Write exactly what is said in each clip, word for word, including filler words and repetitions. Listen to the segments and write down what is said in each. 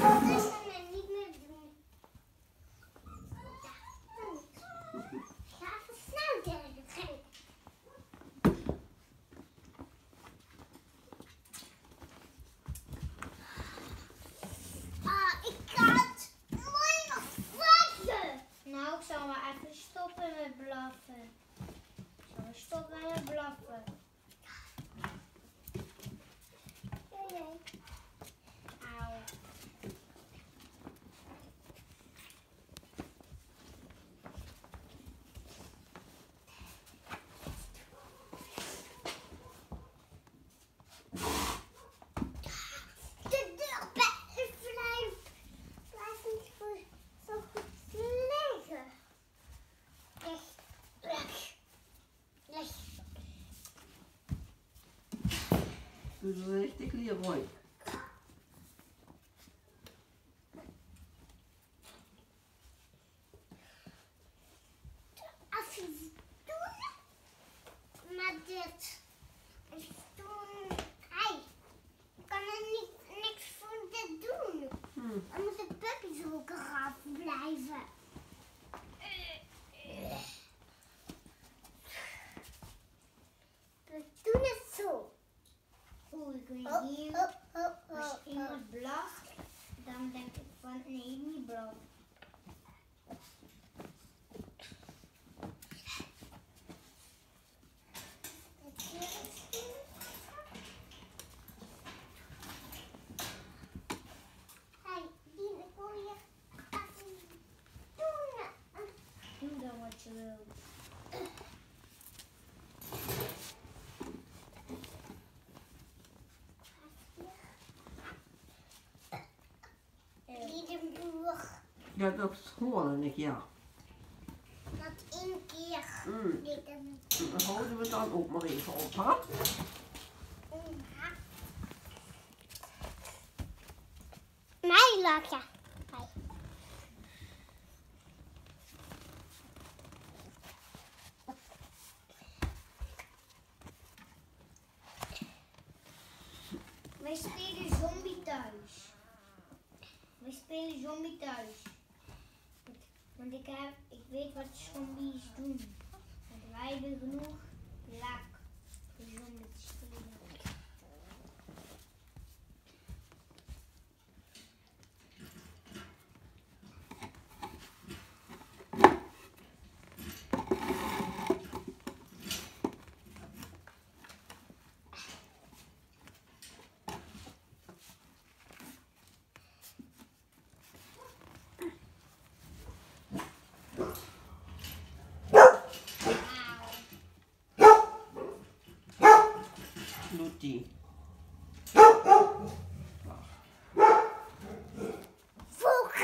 het niet meer doen. Ga even snel tegen. Ah, ik kan het mooi nog vatten. Nou, ik zal maar even stoppen met blaffen. Ik zal maar stoppen met blaffen. Nee, nee. Auw. De deur blijft blijft niet voor zo goed liggen. Echt, weg. Weg. Dus dat is richtig Leroy. Als je het doet, maar dit is toen, hey, ik kan er niet, niks voor dit doen. Hm. Dan moet de puppies ook eraf blijven. We doen het zo. Oeh, ik weet Oh, niet. oh, oh, oh, Als oh. iemand blaft, dan denk ik van nee, niet blaffen. Hey, die wil je even doen. Doe dan wat je wilt. Liedenboer. Ja, dat hoorde ik, ja. Dat één keer. Mm. Liedenboer. Dan houden we dan ook maar even op, hè? Mij lachen. Wij spelen zombie thuis. Wij spelen zombie thuis. Want ik, heb, ik weet wat zombies doen. Want wij hebben genoeg lak voor zombie te spelen. Doet die. Voeg.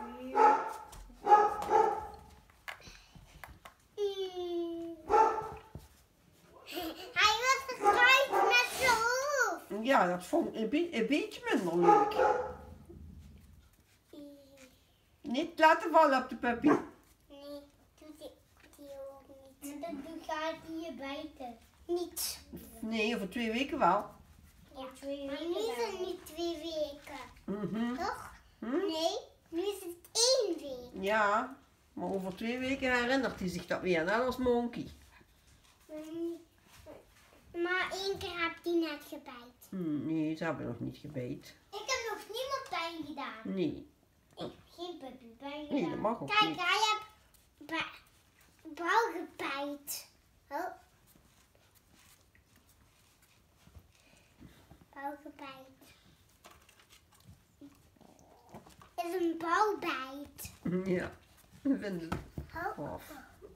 Hij was gekruist met zijn hoofd. Ja, dat vond ik een, be een beetje minder leuk. Niet laten vallen op de puppy. Nee, doet die, die ook niet. En dan doe- gaat hij je bijten. Niet. Nee, over twee weken wel. Ja, Twee maar weken nu is het wel. niet twee weken. Mhm. Toch? Hm? Nee, nu is het één week. Ja, maar over twee weken herinnert hij zich dat weer, net als Monkey. Mm, Maar één keer heb hij net gebijt. Hm, nee, ze hebben nog niet gebeten. Ik heb nog niemand pijn gedaan. Nee, Ik heb geen puppy pijn nee, dat gedaan. mag ook Kijk, niet. hij heeft ba- bal gebijt. Oh. Bal gebijt. Is een balbijt. Ja, ik vind het Oh. af.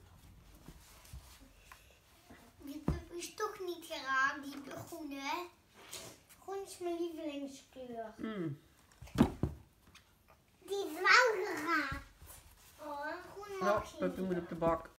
Die puppy is toch niet geraakt, die groene, hè? Groen is mijn lievelingskleur. Hm. Die is wel geraakt. Oh, en groen Nou, mag je Puppy niet. moet op de bak.